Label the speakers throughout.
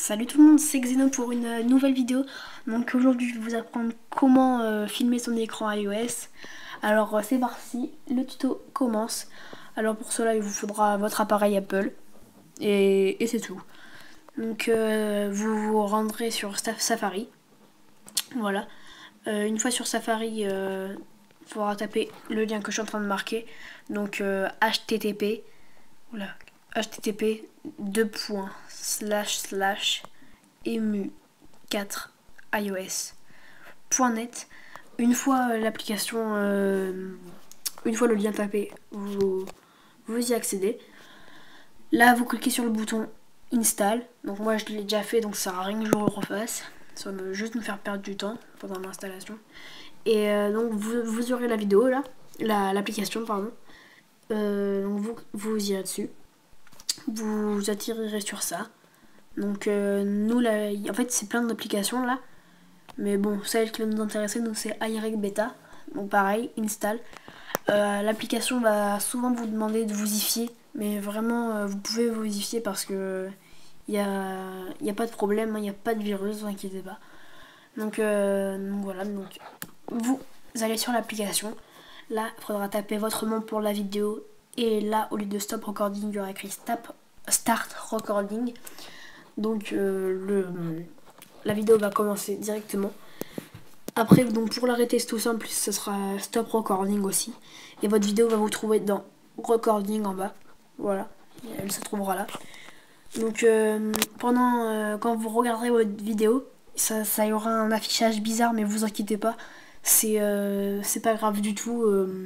Speaker 1: Salut tout le monde, c'est Xeno pour une nouvelle vidéo. Donc aujourd'hui je vais vous apprendre comment filmer son écran iOS. Alors c'est parti, le tuto commence. Alors pour cela il vous faudra votre appareil Apple et c'est tout. Donc vous vous rendrez sur Safari. Voilà. Une fois sur Safari, il faudra taper le lien que je suis en train de marquer. Donc http, voilà, http emu4ios.net. Une fois l'application, une fois le lien tapé, vous y accédez. Là vous cliquez sur le bouton install. Donc moi je l'ai déjà fait, donc ça sert à rien que je le refasse. Ça va juste me faire perdre du temps pendant l'installation. Et donc vous aurez la vidéo là, l'application pardon. Donc vous irez dessus. Vous atterrirez sur ça. Donc nous là, en fait c'est plein d'applications là. Mais bon, celle qui va nous intéresser, nous c'est iRec Beta. Donc pareil, install. L'application va souvent vous demander de vous y fier. Mais vraiment, vous pouvez vous y fier parce que il y a pas de problème, il n'y a pas de virus, ne vous inquiétez pas. Donc voilà, donc vous allez sur l'application. Là, il faudra taper votre nom pour la vidéo. Et là, au lieu de stop recording, il y aura écrit start recording. Donc la vidéo va commencer directement. Après, donc pour l'arrêter, c'est tout simple, ce sera stop recording aussi. Et votre vidéo va vous trouver dans recording en bas. Voilà, elle se trouvera là. Donc quand vous regarderez votre vidéo, ça y aura un affichage bizarre, mais vous inquiétez pas, c'est pas grave du tout.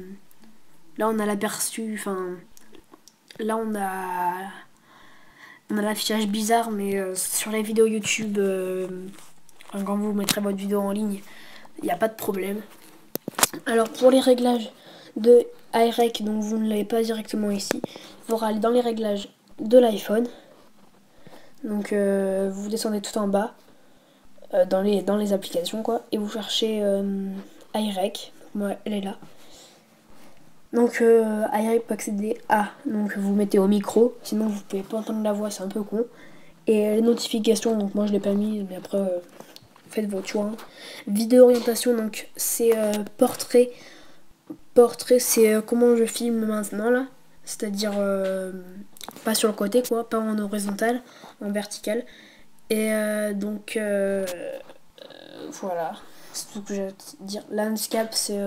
Speaker 1: Là on a l'aperçu, enfin là on a l'affichage bizarre, mais sur les vidéos YouTube, quand vous mettrez votre vidéo en ligne, il n'y a pas de problème. Alors pour les réglages de iRec, donc vous ne l'avez pas directement ici, il faudra aller dans les réglages de l'iPhone. Donc vous descendez tout en bas dans les applications quoi, et vous cherchez iRec. Moi elle est là. Donc iRec peut accéder à, donc vous mettez au micro, sinon vous pouvez pas entendre la voix, c'est un peu con. Et les notifications, donc moi je l'ai pas mis, mais après faites votre choix. Vidéo orientation, donc c'est portrait. Portrait, c'est comment je filme maintenant là, c'est-à-dire pas sur le côté quoi, pas en horizontal, en vertical. Et donc voilà, c'est tout ce que j'ai à dire. Landscape, c'est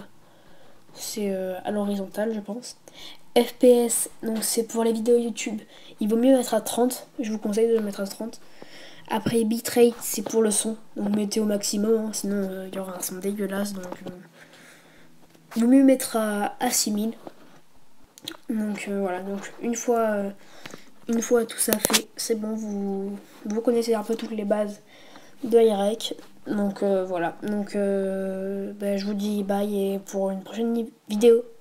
Speaker 1: à l'horizontale je pense. FPS, donc c'est pour les vidéos YouTube. Il vaut mieux mettre à 30, je vous conseille de le mettre à 30. Après bitrate, c'est pour le son, donc mettez au maximum, hein, sinon il y aura un son dégueulasse. Donc il vaut mieux mettre à 6000. Donc voilà, donc une fois tout ça fait, c'est bon, vous connaissez un peu toutes les bases de iRec. Donc voilà, donc je vous dis bye et pour une prochaine vidéo.